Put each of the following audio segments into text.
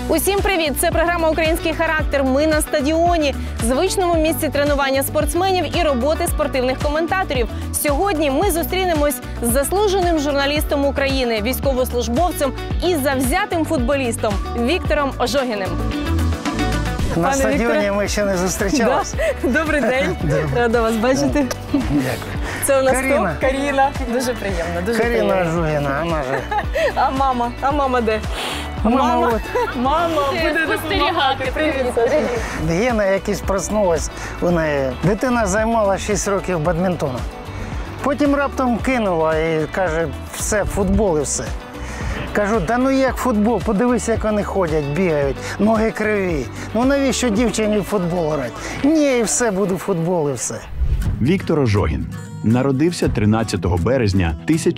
Усім привіт! Це програма «Український характер». Ми на стадіоні, звичному місці тренування спортсменів і роботи спортивних коментаторів. Сьогодні ми зустрінемось з заслуженим журналістом України, військовослужбовцем і завзятим футболістом Віктором Ожогіним. На стадіоні ми ще не зустрічалися. Добрий день. Рада вас бачити. Дякую. Це у нас Каріна. хто? Каріна. Дуже приємно. Дуже Каріна приємно. Ожогіна, вона же. А мама? А мама де? Мама от. Мама буде допомагати. Привіт. Гена якась проснулась у неї. Дитина займала 6 років бадмінтоном. Потім раптом кинула і каже, все, футбол і все. Кажу, да ну як футбол, подивись, як вони ходять, бігають, ноги криві. Ну навіщо дівчині в футбол грати? Ні, і все, буду в футбол і все. Віктор Ожогін народився 13 березня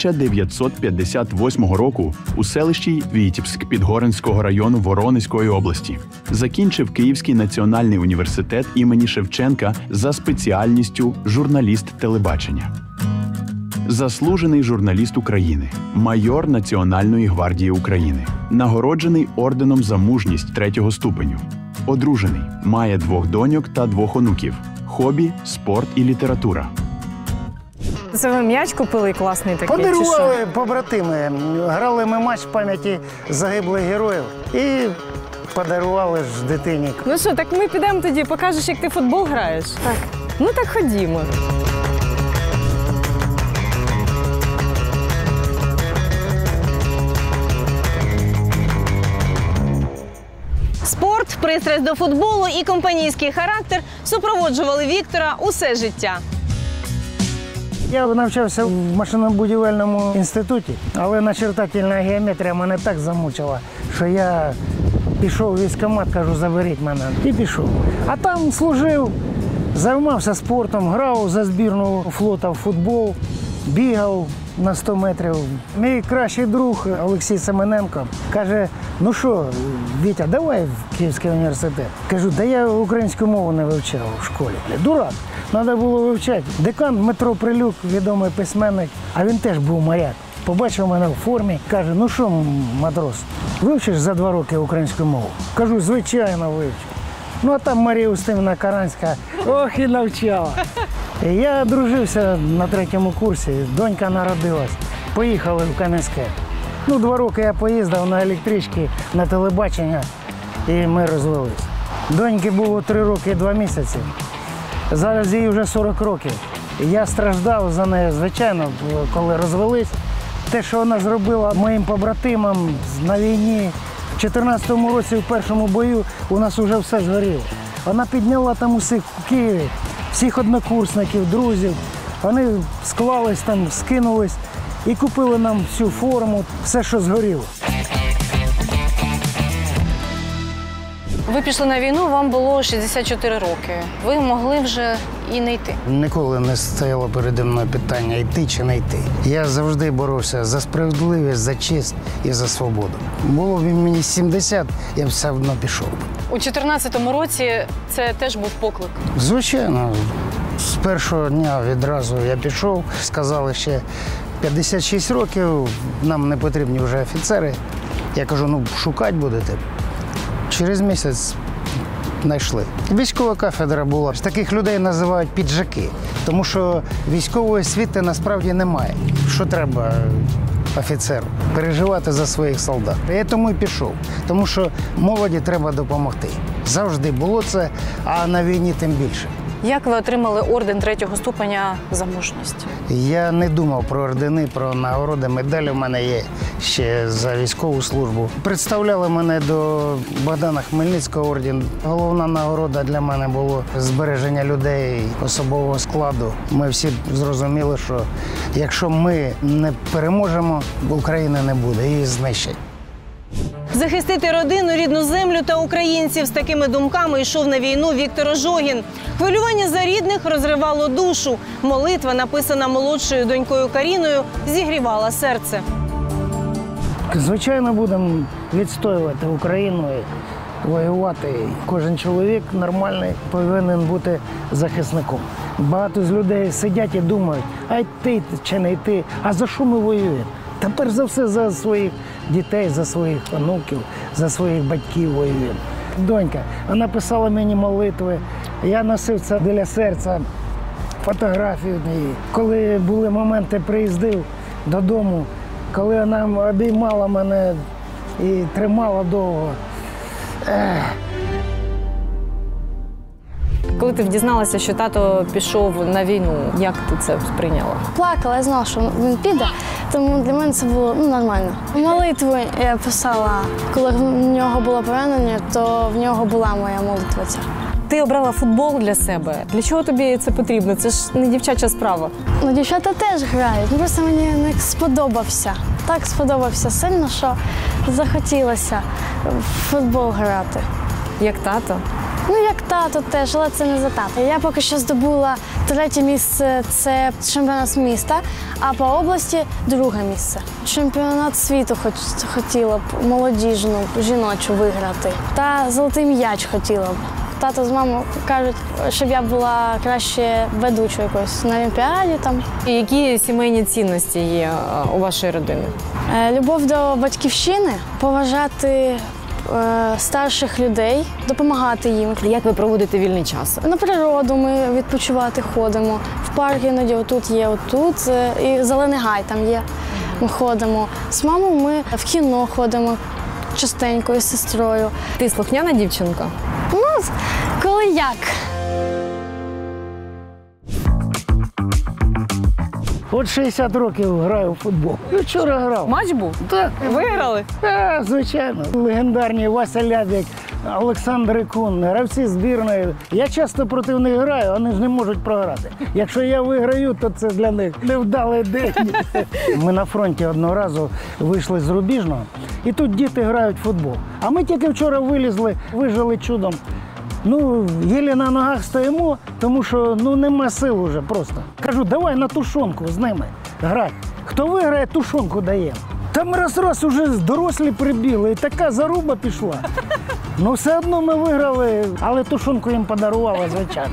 1958 року у селищі Вітібськ Підгоринського району Воронезької області. Закінчив Київський національний університет імені Шевченка за спеціальністю журналіст телебачення. Заслужений журналіст України, майор Національної гвардії України, нагороджений орденом за мужність 3-го ступеню. Одружений, має 2 доньок та 2 онуків. Хобі, спорт і література. Це ви м'яч купили класний такий? Подарували побратими. Грали ми матч пам'яті загиблих героїв і подарували ж дитині. Ну що, так ми підемо тоді, покажеш, як ти в футбол граєш? Так. Ну так ходімо. Спорт, пристрасть до футболу і компанійський характер супроводжували Віктора усе життя. Я навчався в машинобудівельному інституті, але начертательна геометрія мене так замучила, що я пішов в військкомат, кажу, заберіть мене. І пішов. А там служив, займався спортом, грав за збірну флота в футбол, бігав на 100 метрів. Мій кращий друг Олексій Семененко каже, ну що, Вітя, давай в Київський університет. Кажу, да я українську мову не вивчав в школі. Дурак, треба було вивчати. Декан Дмитро Прилюк, відомий письменник, а він теж був моряк. Побачив мене в формі, каже, ну що, матрос, вивчиш за 2 роки українську мову? Кажу, звичайно вивчу. Ну а там Марія Устимівна Каранська, ох і навчала. Я дружився на 3-му курсі, донька народилась, поїхали в Кам'янське. Ну, 2 роки я поїздив на електричці, на телебачення, і ми розвелись. Доньки було 3 роки і 2 місяці, зараз їй вже 40 років. Я страждав за нею, звичайно, коли розвелись. Те, що вона зробила моїм побратимам на війні, в 14-му році в першому бою у нас вже все згоріло. Вона підняла там усіх в Києві, всіх однокурсників, друзів. Вони склались там, скинулись і купили нам всю форму, все, що згоріло. Ви пішли на війну, вам було 64 роки. Ви могли вже і не йти. Ніколи не стояло переді мною питання, йти чи не йти. Я завжди боровся за справедливість, за честь і за свободу. Було б мені 70, я б все одно пішов. У 14-му році це теж був поклик. Звичайно, з першого дня відразу я пішов, сказали ще 56 років, нам не потрібні вже офіцери. Я кажу, ну шукати будете. Через місяць знайшли. Військова кафедра була. Таких людей називають піджаки, тому що військової освіти насправді немає. Що треба офіцеру? Переживати за своїх солдат. Я тому і пішов, тому що молоді треба допомогти. Завжди було це, а на війні тим більше. Як ви отримали орден 3-го ступеня за мужність? Я не думав про ордени, про нагороди. Медалі в мене є ще за військову службу. Представляли мене до Богдана Хмельницького орден. Головна нагорода для мене було збереження людей особового складу. Ми всі зрозуміли, що якщо ми не переможемо, України не буде, її знищать. Захистити родину, рідну землю та українців – з такими думками йшов на війну Віктор Ожогін. Хвилювання за рідних розривало душу. Молитва, написана молодшою донькою Каріною, зігрівала серце. Звичайно, будемо відстоювати Україну, воювати. Кожен чоловік нормальний повинен бути захисником. Багато з людей сидять і думають, а йти чи не йти, а за що ми воюємо? Та перш за все за своїх дітей, за своїх онуків, за своїх батьків воює. Донька, вона писала мені молитви, я носив це біля серця, фотографію її. Коли були моменти, приїздив додому, коли вона обіймала мене і тримала довго. Коли ти дізналася, що тато пішов на війну, як ти це сприйняла? Плакала, я знала, що він піде, тому для мене це було нормально. Молитви я писала, коли в нього було поранення, то в нього була моя молитва ця. Ти обрала футбол для себе. Для чого тобі це потрібно? Це ж не дівчача справа. Ну, дівчата теж грають, просто мені не сподобався. Так сподобався сильно, що захотілося в футбол грати. Як тато? Ну, як тато теж, але це не за тато. Я поки що здобула 3 місце – це чемпіонат міста, а по області 2 місце. Чемпіонат світу хотіла б молодіжну, жіночу виграти. Та золотий м'яч хотіла б. Тато з мамою кажуть, щоб я була краще ведучою якоюсь на Олімпіаді там. І які сімейні цінності є у вашої родини? Любов до батьківщини, поважати старших людей, допомагати їм. Як ви проводите вільний час? На природу ми відпочивати ходимо. В парк іноді отут є, отут. І Зелений гай там є. Ми ходимо. З мамою ми в кіно ходимо частенько із сестрою. Ти слухняна дівчинка? Ну, коли як. От 60 років граю в футбол. І вчора грав. Матч був? Так. Виграли? Так, звичайно. Легендарні Вася Лябік, Олександр Ікун, гравці збірної. Я часто проти них граю, вони ж не можуть програти. Якщо я виграю, то це для них невдалий день. Ми на фронті одного разу вийшли з Рубіжного, і тут діти грають в футбол. А ми тільки вчора вилізли, вижили чудом. Ну, єлі на ногах стоїмо, тому що нема сил уже просто. Кажу, давай на тушонку з ними грати. Хто виграє, тушонку даємо. Там раз уже дорослі прибігли, і така заруба пішла. Ну, все одно ми виграли, але тушонку їм подарувала, звичайно.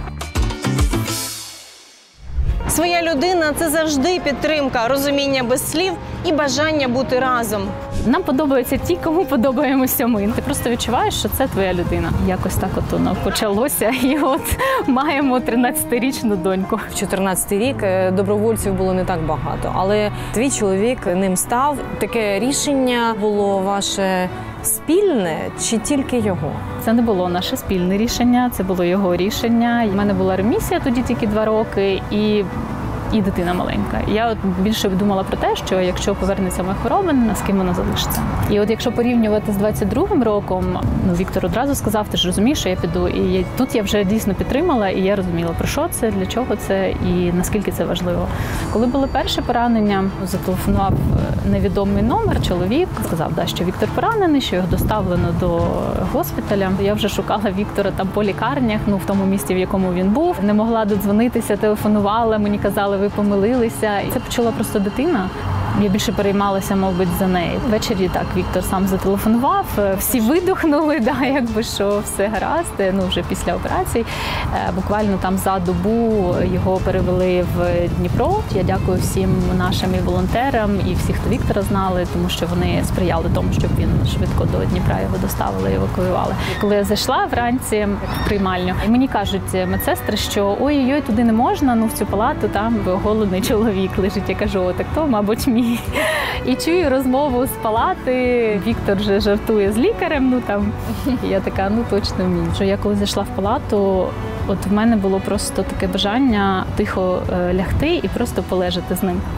Своя людина – це завжди підтримка, розуміння без слів і бажання бути разом. Нам подобаються ті, кому подобаємося ми. Ти просто відчуваєш, що це твоя людина. Якось так от воно почалося, і от маємо 13-річну доньку. В 14-й рік добровольців було не так багато, але твій чоловік ним став. Таке рішення було ваше спільне чи тільки його? Це не було наше спільне рішення, це було його рішення. У мене була ремісія тоді тільки 2 роки, і дитина маленька. Я от більше думала про те, що якщо повернеться моя хвороба, з ким вона залишиться. І от якщо порівнювати з 22-м роком, Віктор одразу сказав, ти ж розумієш, що я піду. І тут я вже дійсно підтримала, і я розуміла, про що це, для чого це і наскільки це важливо. Коли було перше поранення, зателефонував невідомий номер, чоловік, сказав, що Віктор поранений, що його доставлено до госпіталя. Я вже шукала Віктора там по лікарнях, в тому місті, в якому він був. Не могла додзвонитися, телефонувала, мені казали, ви помилилися. І це почула просто дитина. Я більше переймалася, мабуть, за неї. Ввечері так Віктор сам зателефонував, всі видихнули, якби що все гаразд, вже після операції. Буквально там за добу його перевели в Дніпро. Я дякую всім нашим і волонтерам, і всі, хто Віктора знали, тому що вони сприяли тому, щоб він швидко до Дніпра його доставили і евакуювали. Коли я зайшла вранці в приймальню, і мені кажуть медсестри, що ой-ой-ой, туди не можна, в цю палату там голодний чоловік лежить. Я кажу, так то, мабуть, мій. І чую розмову з палати, Віктор вже жартує з лікарем, я така, точно мій. Що я коли зайшла в палату, от в мене було просто таке бажання тихо лягти і просто полежати з ним.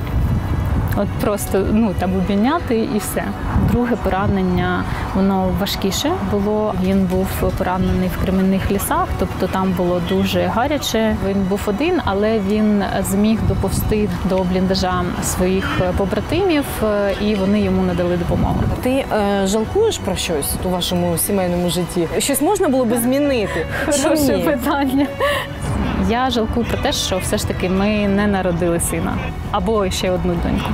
От просто обійняти і все. Друге поранення, воно важкіше було. Він був поранений в Кремінних лісах, тобто там було дуже гаряче. Він був один, але він зміг доповзти до бліндажа своїх побратимів, і вони йому надали допомогу. Ти жалкуєш про щось у вашому сімейному житті? Щось можна було би змінити? Хороше питання. Я жалкую про те, що все ж таки ми не народили сина. Або ще одну доньку.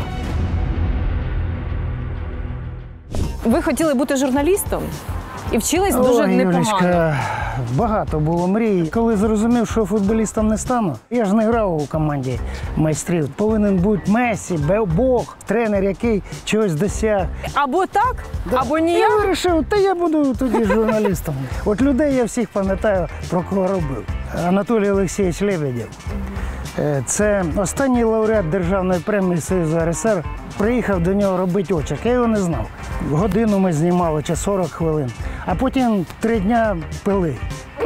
Ви хотіли бути журналістом і вчились дуже непогано. Юлечка, багато було мрій. Коли зрозумів, що футболістом не стану, я ж не грав у команді майстрів. Повинен бути Месі, Бог, тренер, який чогось досяг. Або так, або Я ніяк. вирішив, та я буду тоді журналістом. От людей я всіх пам'ятаю, про кого робив. Анатолій Олексійович Лебедєв. Це останній лауреат Державної премії Союзу РСР. Приїхав до нього робити очок. Я його не знав. Годину ми знімали, чи 40 хвилин. А потім 3 дня пили.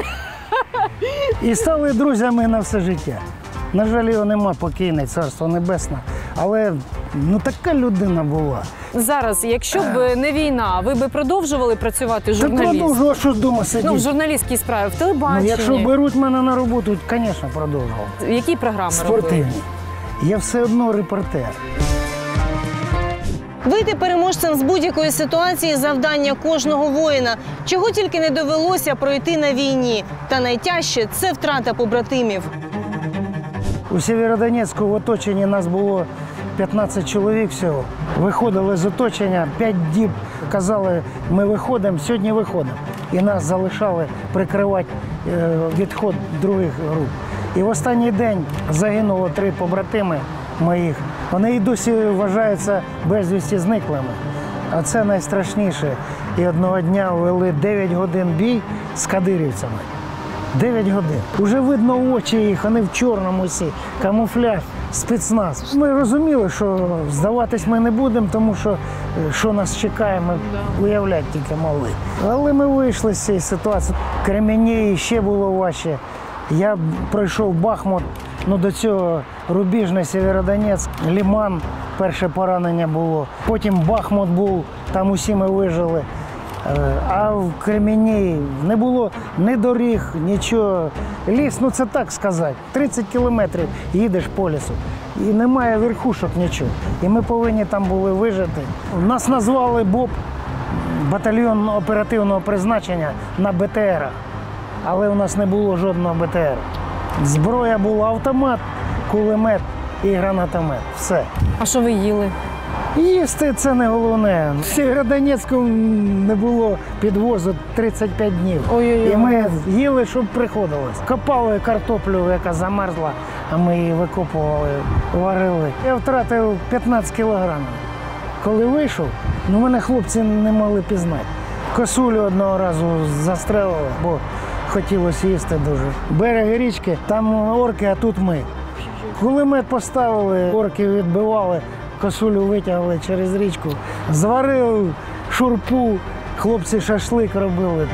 І стали друзями на все життя. На жаль, його нема, покійний, царство небесне. Але така людина була. Зараз, якщо б не війна, ви б продовжували працювати Та журналістом? продовжував, що вдома сидіти. Ну, в журналістській справі, в телебаченні. Якщо беруть мене на роботу, звісно, продовжував. Які програми робили? Спортивні. Я все одно репортер. Вийти переможцем з будь-якої ситуації – завдання кожного воїна. Чого тільки не довелося пройти на війні. Та найтяжче – це втрата побратимів. У Сєвєродонецьку в оточенні нас було 15 чоловік всього. Виходили з оточення, 5 діб казали, ми виходимо, сьогодні виходимо. І нас залишали прикривати відход других груп. І в останній день загинуло 3 побратими моїх. Вони і досі вважаються безвісті зниклими. А це найстрашніше. І одного дня вели 9 годин бій з кадирівцями. 9 годин. Уже видно очі їх, вони в чорному всі, камуфляж, спецназ. Ми розуміли, що здаватись ми не будемо, тому що нас чекає, ми уявляти тільки могли. Але ми вийшли з цієї ситуації. Кремінні ще було важче. Я пройшов Бахмут, до цього Рубіжний, Сєвєродонецьк, Лиман, перше поранення було. Потім Бахмут був, там усі ми вижили. А в Кремінні не було ні доріг, нічого. Ліс, це так сказати. 30 кілометрів їдеш по лісу. І немає верхушок, нічого. І ми повинні там були вижити. Нас назвали БОП, батальйон оперативного призначення, на БТРах. Але у нас не було жодного БТР. Зброя була автомат, кулемет і гранатомет. Все. А що ви їли? Їсти – це не головне. В Сєвєродонецьку не було підвозу 35 днів. Ой-ой-ой. І ми їли, щоб приходилось. Копали картоплю, яка замерзла, а ми її викопували, варили. Я втратив 15 кілограмів. Коли вийшов, мене хлопці не могли пізнати. Косулю одного разу застрелили, бо хотілося їсти дуже. Берег річки, там орки, а тут ми. Кулемет поставили, орки відбивали. Косулю витягли через річку, зварили шурпу, хлопці шашлик робили.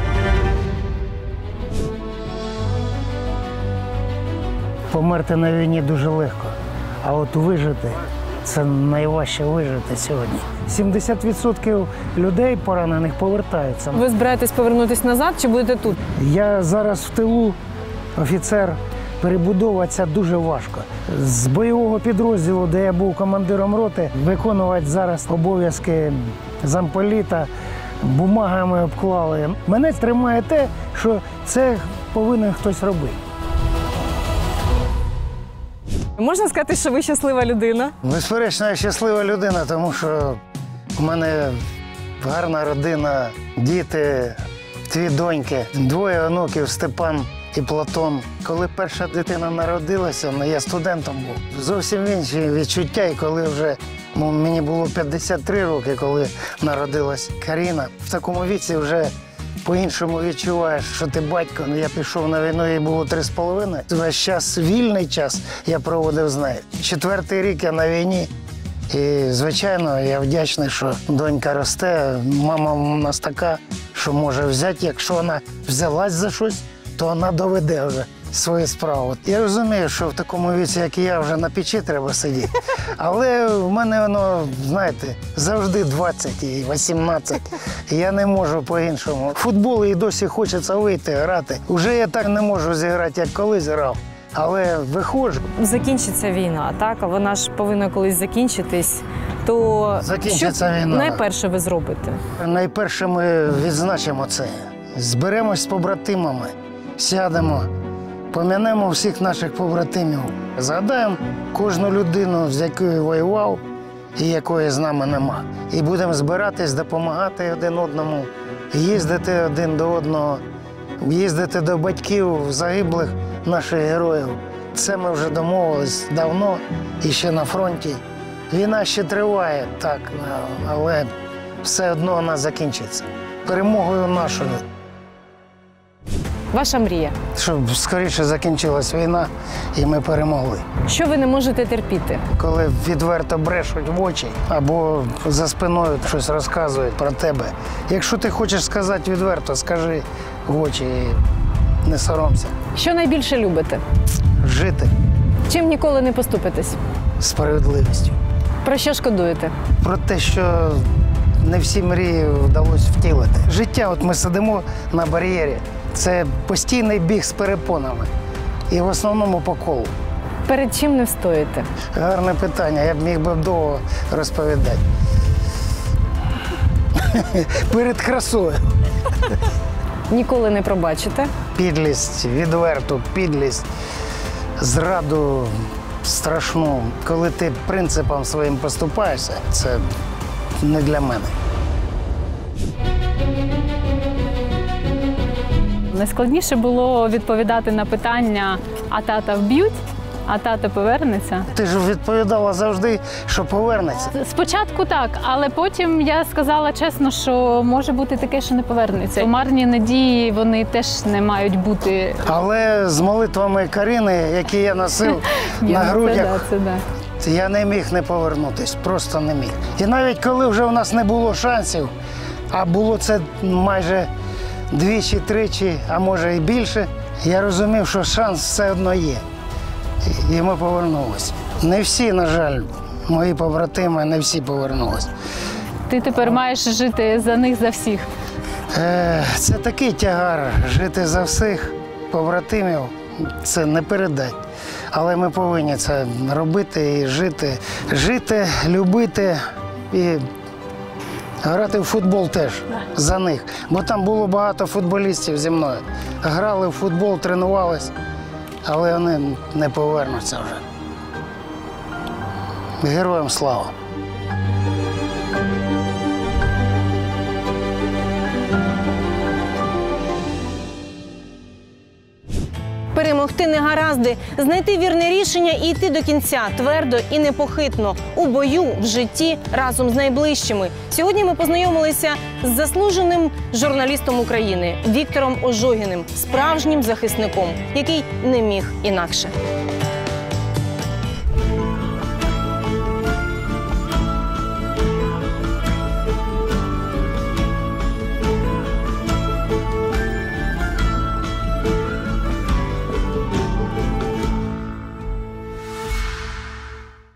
Померти на війні дуже легко, а от вижити – це найважче вижити сьогодні. 70% людей поранених повертаються. Ви збираєтесь повернутися назад чи будете тут? Я зараз в тилу, офіцер. Перебудовуватися дуже важко. З бойового підрозділу, де я був командиром роти, виконувати зараз обов'язки замполіта, бумагами обклали. Мене тримає те, що це повинен хтось робити. Можна сказати, що ви щаслива людина? Безперечно, я щаслива людина, тому що в мене гарна родина, діти, 2 доньки, 2 онуків, Степан і Платон. Коли перша дитина народилася, я студентом був. Зовсім інші відчуття, і коли вже мені було 53 роки, коли народилась Каріна. В такому віці вже по-іншому відчуваєш, що ти батько. Я пішов на війну, їй було 3,5. Весь час, вільний час я проводив з нею. 4-й рік я на війні. І, звичайно, я вдячний, що донька росте. Мама у нас така, що може взяти, якщо вона взялась за щось, то вона доведе вже свою справу. Я розумію, що в такому віці, як і я, вже на печі треба сидіти. Але в мене воно, знаєте, завжди 20 і 18. І я не можу по-іншому. В футбол і досі хочеться вийти, грати. Уже я так не можу зіграти, як колись грав. Але виходжу. Закінчиться війна, так? А вона ж повинна колись закінчитись. То Закінчиться що війна. найперше ви зробите? Найперше ми відзначимо це. Зберемось з побратимами, сядемо, пом'янемо всіх наших побратимів. Згадаємо кожну людину, з якою воював і якої з нами нема. І будемо збиратись, допомагати один одному, їздити один до одного їздити до батьків загиблих наших героїв. Це ми вже домовились давно і ще на фронті. Війна ще триває, так, але все одно вона закінчиться. Перемогою нашою. Ваша мрія. Щоб скоріше закінчилась війна і ми перемогли. Що ви не можете терпіти? Коли відверто брешуть в очі або за спиною щось розказують про тебе. Якщо ти хочеш сказати відверто, скажи в очі і не соромся. Що найбільше любите? Жити Чим ніколи не поступитесь? справедливістю. Про що шкодуєте? Про те, що не всі мрії вдалося втілити. Життя, от ми сидимо на бар'єрі, це постійний біг з перепонами. І в основному по колу. Перед чим не встоїте? Гарне питання, я б міг би довго розповідати. Перед красою. Ніколи не пробачите? Підлість, відверту підлість, зраду страшну. Коли ти принципам своїм поступаєшся, це не для мене. Найскладніше було відповідати на питання: а тата вб'ють, а тато повернеться. Ти ж відповідала завжди, що повернеться. Спочатку так, але потім я сказала чесно, що може бути таке, що не повернеться. Марні надії, вони теж не мають бути. Але з молитвами Карини, які я носив на грудях, Це да. я не міг не повернутися, просто не міг. І навіть коли вже в нас не було шансів, а було це майже двічі, тричі, а може і більше, я розумів, що шанс все одно є. І ми повернулися. Не всі, на жаль, мої побратими, не всі повернулися. Ти тепер маєш жити за них, за всіх. Це такий тягар жити за всіх побратимів, це не передать. Але ми повинні це робити і жити. Жити, любити і грати в футбол теж за них. Бо там було багато футболістів зі мною. Грали в футбол, тренувались, але вони не повернуться вже. Героям слава! Перемогти негаразди, знайти вірне рішення і йти до кінця твердо і непохитно у бою, в житті разом з найближчими. Сьогодні ми познайомилися з заслуженим журналістом України Віктором Ожогіним, справжнім захисником, який не міг інакше.